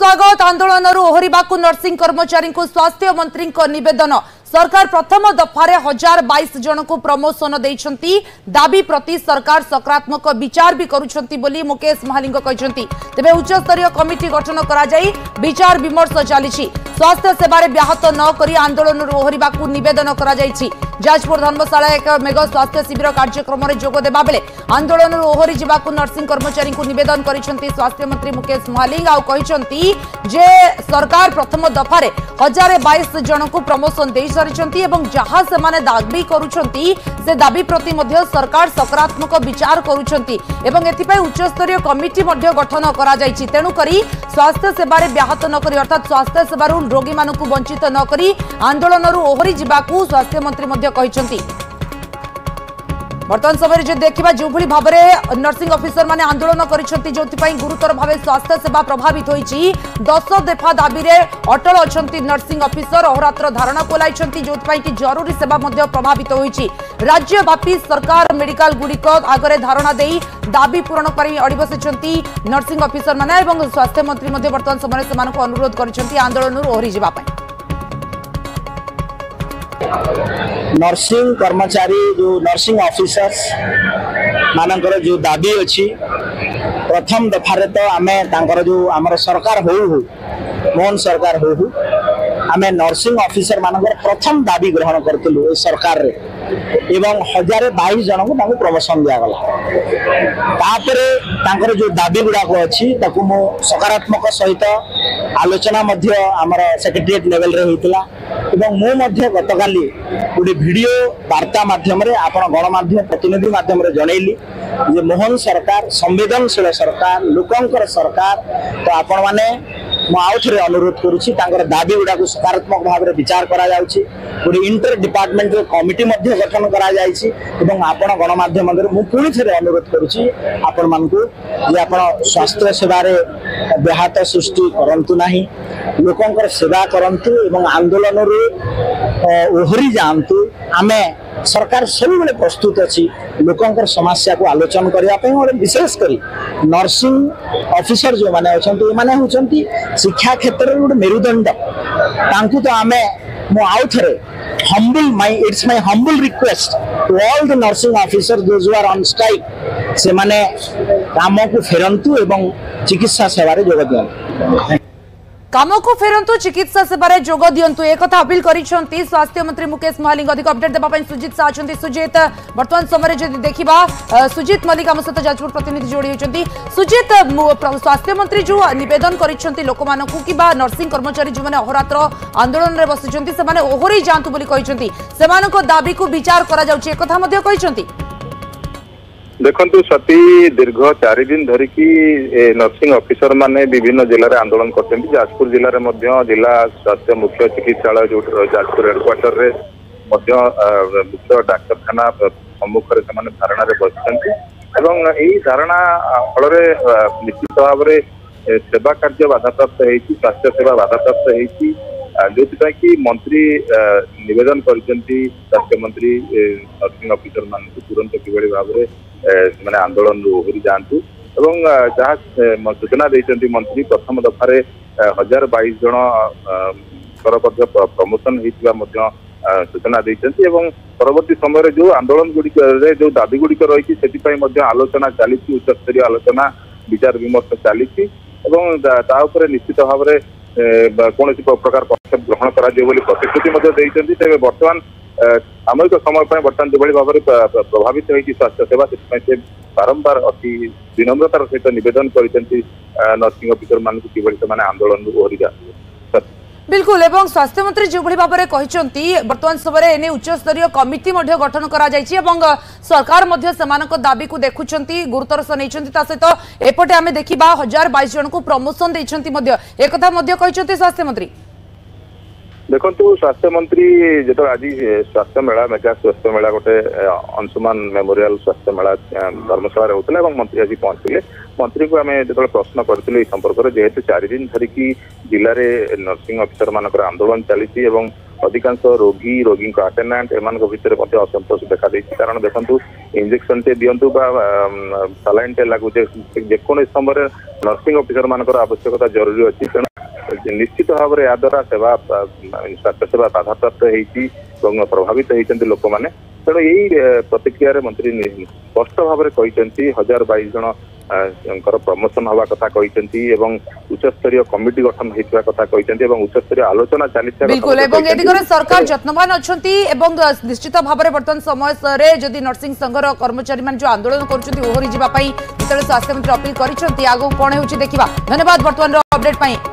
स्वागत। आंदोलन ओहरिबा नर्सिंग कर्मचारी को स्वास्थ्य मंत्री निवेदन। सरकार प्रथम दफारे 1022 जन को प्रमोशन देइछंती। दाबी प्रति सरकार सकारात्मक विचार भी करुछंती बोली मुकेश महालिंग कहछंती। तेबे उच्च स्तरीय कमिटी गठन करा जाई विचार विमर्श चलीछि। स्वास्थ्य सेवा व्याहत न करी आंदोलन ओहरिबा निवेदन करा जाइछि। जाजपुर धर्मशाला एक मेगा स्वास्थ्य शिविर कार्यक्रम में जोग देबा बेले आंदोलन ओहरी जिबाकु नर्सिंग कर्मचारी को निवेदन करिसेंती स्वास्थ्य मंत्री मुकेश महालिंग। आ कहिसेंती जे सरकार प्रथम दफारे 1022 जन को प्रमोशन दे सारिसेंती एवं जहां से माने दाबी करूछंती से दाबी प्रति मध्य सरकार सकारात्मक विचार करूछंती एवं एथिपय उच्च स्तरीय कमिटी मध्य गठन करा जाइछि। तेनु करी स्वास्थ्य सेवा व्याहत न करी अर्थात स्वास्थ्य सेवा रोगी मानकु वंचित न करी आंदोलन ओहरी जिबाकु स्वास्थ्य मंत्री मध्य कहिसेंती। वर्तमान समय जो देखा जो भाव में नर्सिंग ऑफिसर माने आंदोलन करिसेंती जोथि गुरुतर भाव स्वास्थ्य सेवा प्रभावित होइछि। 10 दफा दाबी रे अटल अछंती नर्सिंग ऑफिसर अहोरात्र धारणा कोलाइछंती जोथि कि जरूरी सेवा मध्य प्रभावित होइछि। राज्यव्यापी सरकार मेडिकल गुड़िक आगरे धारणा देई दाबी पूरण करी अड़ी बसिछंती नर्सिंग ऑफिसर माने एवं स्वास्थ्य मंत्री मध्य वर्तमान समय सेमानकु अनुरोध करिसेंती आंदोलन ओहरी जिबा पई। नर्सिंग कर्मचारी जो नर्सिंग ऑफिसर्स मानकर जो दाबी अच्छी प्रथम दफारे तो आमे तांकर जो आमर सरकार हो मोहन सरकार हो आमे नर्सिंग ऑफिसर मानकर प्रथम दाबी ग्रहण करथिलु ए सरकार रे एवं 1022 जन को प्रमोशन दिया गला। तापरे तांकर जो दाबी गुड़ाक अच्छी ताकू मो सकारात्मक सहित आलोचना मध्य आमर सेक्रेटरीट लेवल रे होइतला एवं मो मध्य गतकाली गोटे वीडियो वार्ता माध्यम रे आपण गणमाध्यम प्रतिनिधि माध्यम रे जनैली जे मोहन सरकार संवेदनशील सरकार लोकंकर सरकार तो आपण माने मो आउथरे अनुरोध करूची तांकर दाबी गुड़ाक सकारात्मक भाव रे विचार करा जाउची। गोटे इंटर डिपार्टमेंटल कमिटी मध्य गठन करा जाइछि एवं आपण गणमाध्यम रे मु पुणी थे अनुरोध करूची आपण मानकु जे आपण स्वास्थ्य सेवा रे व्याहत सृष्टि करंतु नाही लोकंकर सेवा करंतु एवं आंदोलन रे ओहरी जानतु। आमे सरकार सब बेले प्रस्तुत अच्छी लोकंकर समस्या को आलोचना करने और विशेष करी नर्सिंग ऑफिसर जो माने अछंती माने होचंती शिक्षा क्षेत्र रे मेरुदंड तांकु तो आमे मो आउथरे it's my humble request to all the nursing officer those are on strike से माने काम को फेरंतु एवं चिकित्सा सेवा रे जोग दियंतु काम को फेरंतु चिकित्सा सेवा जोग दियंतु एक कथा अपील करिसेंती स्वास्थ्य मंत्री मुकेश महालिंग। अधिक अपडेट देबा पई सुजीत सा अछंती। सुजीत वर्तमान समय जदि देखिबा सुजीत मलिक हम सहित जाजपुर प्रतिनिधि जोड़ी होचंती। सुजीत स्वास्थ्य मंत्री जो निवेदन करिसेंती लोक मानकु कि बा नर्सिंग कर्मचारी जो माने अहोरात्र आंदोलन रे बसिसेंती से माने ओहरी जांतु बोली कहिसेंती सेमानको दाबी को विचार करा जाउची एक कथा मध्य कहिसेंती। देखु सती दीर्घ 4 दिन धरिकी नर्सिंग ऑफिसर माने विभिन्न जिले में आंदोलन करते। जाजपुर जिले में जिला स्वास्थ्य मुख्य चिकित्सालय जो जाजपुर हेडक्वार्टर रे मुख्य डाक्तखाना सम्मुख में धारणा बस धारणा फल निश्चित भाव में सेवा कार्य बाधाप्राप्त होती स्वास्थ्य सेवा बाधाप्राप्त होती जो कि मंत्री निवेदन करते स्वास्थ्य मंत्री नर्सिंग ऑफिसर मान तुरंत किभली भाव में आंदोलन ओहरी जातु जहाँ सूचना देते मंत्री प्रथम दफारे 1022 जन प्रमोशन होता सूचना देते परवर्ती समय जो आंदोलन गुड़िक जो दाबी गुड़िक रही से आलोचना चली उच्च स्तरीय आलोचना विचार विमर्श चली निश्चित भाव में कौन प्रकार पदक्षेप ग्रहण कर प्रतिश्रुति तेज बर्तमान सामयिक समय बर्तमान जो भाव में प्रभावित होती स्वास्थ्य सेवा से बारंबार अति विनम्रतार सहित निवेदन कर नर्सिंग ऑफिसर मान कि आंदोलन ओहरी जाए। बिल्कुल एवं स्वास्थ्य मंत्री जो भाव में कहते वर्तमान समय एने उच्च स्तरीय कमिटी गठन करा जायछि एवं सरकार दाबी को देखुंती गुरुतर सह नहीं सहित एपटे आम देखा 1022 जन को प्रमोशन देते एक स्वास्थ्य मंत्री। देखु स्वास्थ्य मंत्री जो आज स्वास्थ्य मेला मेगा स्वास्थ्य मेला गोटे अंशुमान मेमोरियल स्वास्थ्य मेला धर्मशाला होता मंत्री आज पहुंचले मंत्री को आम जो प्रश्न करूँ संपर्क में जेहेतु 4 दिन धरिकी जिले में नर्सिंग ऑफिसर मानकर आंदोलन चली अधिकांश रोगी आटेंडेंट एम भितर असंतोष देखा देछि। कारण देखंतु इंजेक्शन टे दियंतु बा सलाइन टे लागू जेकोन समय नर्सिंग ऑफिसर मानकर आवश्यकता जरूरी अछि। निश्चित भाव में याद्वारा सेवा स्वास्थ्य सेवा बाधाप्राप्त होती प्रभावित होती लोक मैंने। तेणु यही प्रतिक्रिया मंत्री स्पष्ट भाव में कहते 1022 जन प्रमोशन हवा कथा कहते उच्च स्तरीय कमिटी गठन होता कथा कहते उच्च स्तरीय आलोचना चली बिल्कुल एदिगरे सरकार यत्नवान अच्छा निश्चित भाव में बर्तमान समय जदि नर्सिंग संघर कर्मचारी मान जो आंदोलन कर ओहरी जावाई जिते स्वास्थ्य मंत्री अपील कर आगू कौन हो देखा। धन्यवाद बर्तमान अपडेट।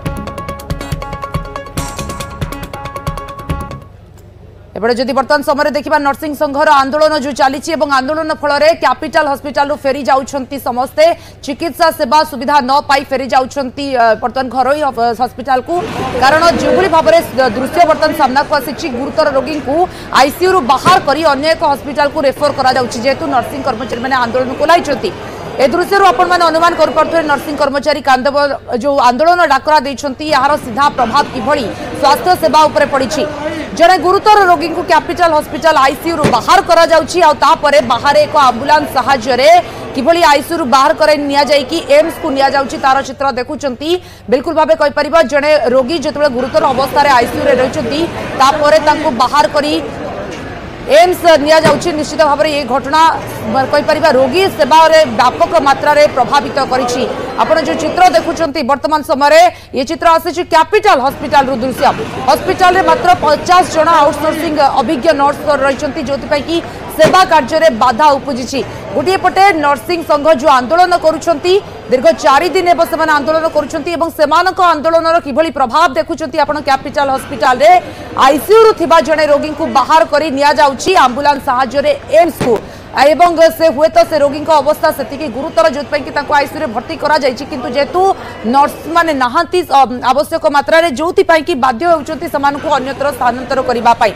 एबड़े जदि बर्तमान समय देखा नर्सिंग संघर आंदोलन जो चली आंदोलन फल कैपिटल हॉस्पिटल फेरी जाउछंती समस्ते चिकित्सा सेवा सुविधा न पाई फेरी जाउछंती बर्तमान घरोई हॉस्पिटल को। कारण जो भाव में दृश्य बर्तमान सामना को आसी गुरुतर रोगी को आईसीयू रु बाहर करी अन्य एक हॉस्पिटल को रेफर करा जाउछि जेतु नर्सिंग कर्मचारी माने आंदोलन को लाइछंती। ए दृश्य आपण मैंने अनुमान कर नर्सिंग कर्मचारी कांदब जो आंदोलन डाकरा देछंती यार सीधा प्रभाव किभली स्वास्थ्य सेवा उपरे पड़ी। जड़े गुरुतर रोगी को कैपिटल हॉस्पिटल आईसीयू रु बाहर करा जाउछि आ तापरे बाहर एक एम्बुलेंस सहाय्य रे किभली आईसीयू रु बाहर करे निया जाई कि एम्स को निया जाउछि तार चित्र देखुचंती। बिल्कुल भाबे कहि परिबा जड़े रोगी जतबे गुरुतर अवस्था रे आईसीयू रे रहिचंती तापरे तांको बाहर करी एम्स निया जाउछि। निश्चित भाव में ये घटना कहीपर रोगी सेवा रे व्यापक मात्रा रे प्रभावित करिछि। आपण जो चित्र देखुचंती वर्तमान समय ये चित्र आसी कैपिटल हॉस्पिटल रु दृश्य हॉस्पिटल रे मात्र 50 जन आउटसोर्सिंग अभिज्ञ नर्स रहिचंती जोति कि सेवा कार्य रे बाधा उपजिछि। गोटे पटे नर्सिंग संघ जो आंदोलन करुछंती दीर्घ 4 दिन एवं से आंदोलन करुछंती एवं सेमानक आंदोलन किभली प्रभाव देखुछंती आपण कैपिटल हॉस्पिटल रे आईसीयू रु थिबा जने रोगी को बाहर करी निया जाउछि एम्बुलेंस सहाय्य रे एम्स को एवं से हुए तो से रोगी अवस्था से गुरुतर जो आईसीयू रे भर्ती करा जाइछि किंतु जेतु नर्स माने नहांती आवश्यक मात्रा रे जोथि पई कि बाध्य होउछंती समानकु अन्यत्र स्थानांतर करिबा पई।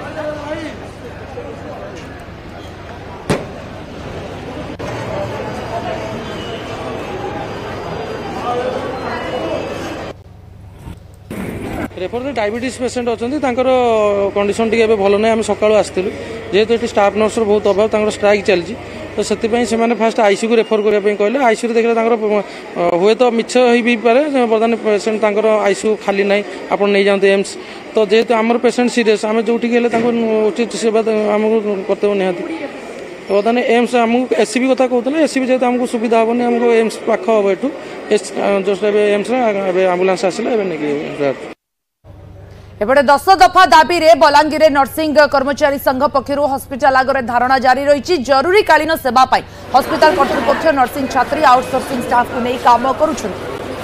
रेफर डायबिटीज पेसेंट अच्छा कंडीशन टी भल ना आम सका आसलु जेहेतु ये स्टाफ नर्स बहुत अभाव स्ट्राइक चलती तो से फास्ट आईसीयू को रेफर करने कहले आईसीयू देखिए हुए तो मिछ हो पारे बर्तमान पेसेंट आईसीयू खाली ना आप नहीं जाते एम्स तो जेहेतु आम पेसेंट सीरीयस आम जो उचित सेवा आमको कर्तव्य निहाती तो बर्तमान एम्स आमको एससीबी कथा कहते एससीबी जेहतु आमको सुविधा हेनी आमको एम्स पाख हम एठू जस्ट एम्स आम्बुलांस आसला। एपटे 10 दफा दाबी रे बलांगीर नर्सिंग कर्मचारी संघ पक्षर हॉस्पिटल आगे धारणा जारी रही जरूरीकालीन सेवा पाई हॉस्पिटल कर्तृपक्ष नर्सिंग छात्री आउटसोर्सिंग स्टाफ को नहीं काम करुछन।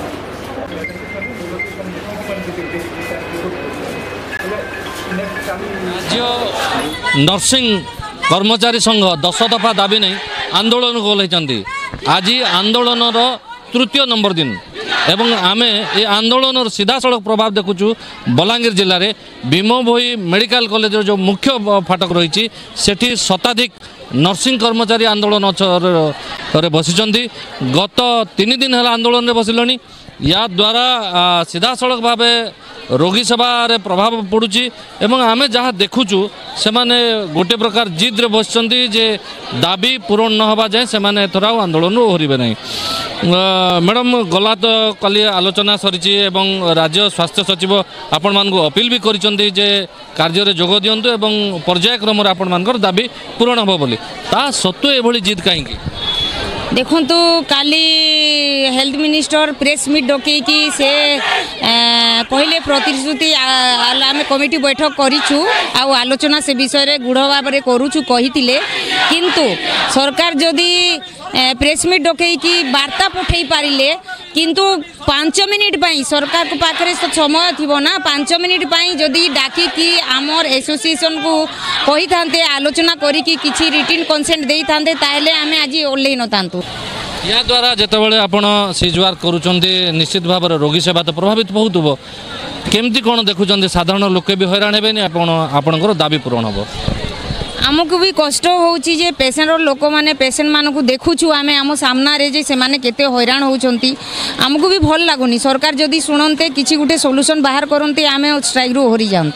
नर्सिंग कर्मचारी संघ 10 दफा दाबी नहीं आंदोलन को आज आंदोलन तृतीय नंबर दिन एवं आमे ये आंदोलन सीधा सड़क प्रभाव देखुचु बलांगीर जिले में भीमभोई मेडिकल कॉलेज जो मुख्य फाटक रही सेठी शताधिक नर्सिंग कर्मचारी आंदोलन बसिचंती गत 3 दिन है आंदोलन में बसिलनी या द्वारा सीधा सड़क भाव रोगी सेवा रे प्रभाव पड़ुची एवं आमे जहाँ देखुचु से माने गोटे प्रकार जिद रे बसचंती जे दाबी पूरण न हवा जाए से माने एथरा आंदोलन ओहरिबे नहीं। मैडम गला तो कल आलोचना सरी एवं राज्य स्वास्थ्य सचिव आपण मान को अपील भी करिसंती जे कार्य रे जोग दियंतु एवं पर्यायक्रम रे आपण मानकर दाबी पूरण हबो बोली ता सत्व एभली जिद काहेकि देखु काली हेल्थ मिनिस्टर प्रेस मीट डकईकि से कहले प्रतिश्रुति आम कमिटी बैठक करूँ आलोचना से विषय गुढ़ भाव में करुचु कही किंतु सरकार जदि प्रेस मीट डकईकि वार्ता पठे पारे किंतु 5 मिनिट पाई सरकार को पाखे समय थी ना 5 मिनिट पाई जदि डाकिकी आमर एसोसिएशन को कही था आलोचना करी किसी रिटिन कंसेंट दे था ताहले आमे आज ओल्लै न तांतु या द्वारा जितेबाला आपण सीजवार करुँच निश्चित भाव में रोगी सेवा तो प्रभावित बहुत हो केमती कौन देखुं साधारण लोके भी हैरान हेबेनी आपणकर दाबी पूरण हम आमको भी कष्ट होउची जे पेसेंट लोक माने पेसेंट मान को देखुछु आमे आम सामना रे जे से माने केते हैरान होउचंती आमको भी भल लागुनी सरकार जदि सुनते किछि गुटे सॉल्यूशन बाहर करते आमे स्ट्राइक रो हरी जानतु।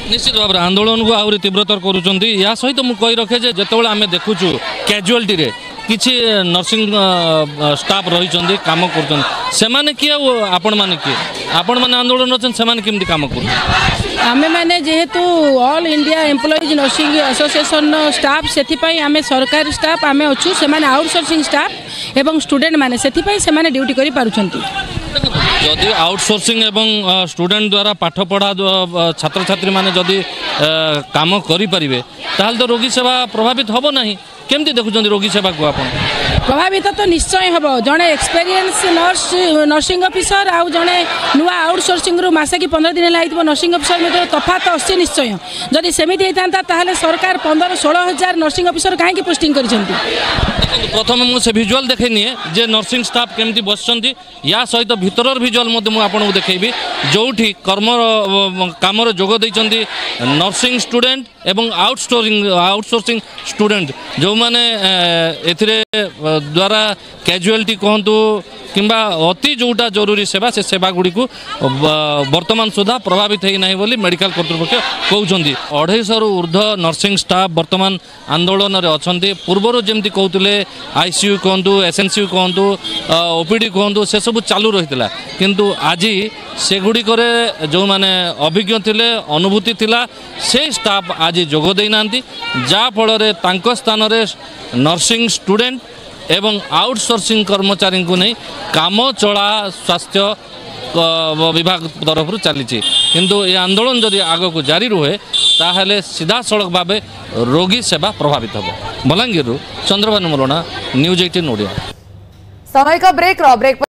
निश्चित भाव में आंदोलन को आहरी तीव्रतर करुँच या सहित मुझे कही रखे जो आम देखुचु कैजुआलिटी रे किसी नर्सिंग स्टाफ रही काम कर किए आपण मैंने किए आपण मैंने आंदोलन अच्छे से केमती काम कर आम मैंने जेहेतु all India employees nursing association staff से आम सरकारी स्टाफ आम अच्छू से आउटसोर्सिंग स्टाफ एवं स्टूडेंट मैंने से ड्यूटी कर पारुछंती जदि आउटसोर्सिंग एवं स्टूडेंट द्वारा पाठ पढ़ा छात्र छात्री माने जदि काम करें ताल तो रोगी सेवा प्रभावित हम ना केमती देखुं रोगी सेवा को आप प्रभावित तो निश्चय हम जड़े एक्सपीरियंस नर्सिंग ऑफिसर आउ जड़े नुआ आउटसोर्सिंग रु मासे कि 15 दिन है नर्सिंग ऑफिसर में तफात अच्छी निश्चय जदि सेमती होता सरकार 15-16 हजार नर्सिंग ऑफिसर कहीं पोस्टिंग कर प्रथम मुझे भिजुआल देखनी जे नर्सिंग स्टाफ केमती बसचंती या सहित भितर भिजुआल आपको देखी जो काम जोग देइचंती नर्सिंग स्टूडेंट एवं आउटसोर्सिंग स्टूडेंट जो माने एथिरे द्वारा कैजुअलिटी कहतु किंबा अति जोटा जरूरी सेवा से सेवा गुड़ी को वर्तमान सुधा प्रभावित होना बोली मेडिकल कर्तृपक्ष कहते 250 ऊर्ध्व नर्सिंग स्टाफ वर्तमान आंदोलन में अच्छा पूर्वर जमी कहते आईसीयू कहतु एसएनसीयू कहतु ओपीडी कहतु से सब चालू रही है किंतु आज से गुड़िक जो मैंने अभिज्ञ थे अनुभूति थिला से स्टाफ आज जोग देना जहाँ फल स्थान नर्सिंग स्टूडेंट एवं आउटसोर्सिंग कर्मचारी को नहीं काम चला स्वास्थ्य विभाग तरफ चली किंतु ये आंदोलन जदि आग को जारी रुहे ताहले सीधा सड़क भाव रोगी सेवा प्रभावित हो। बलांगीर चंद्रभानु मरणा न्यूज 18 ओडिया। समय का ब्रेक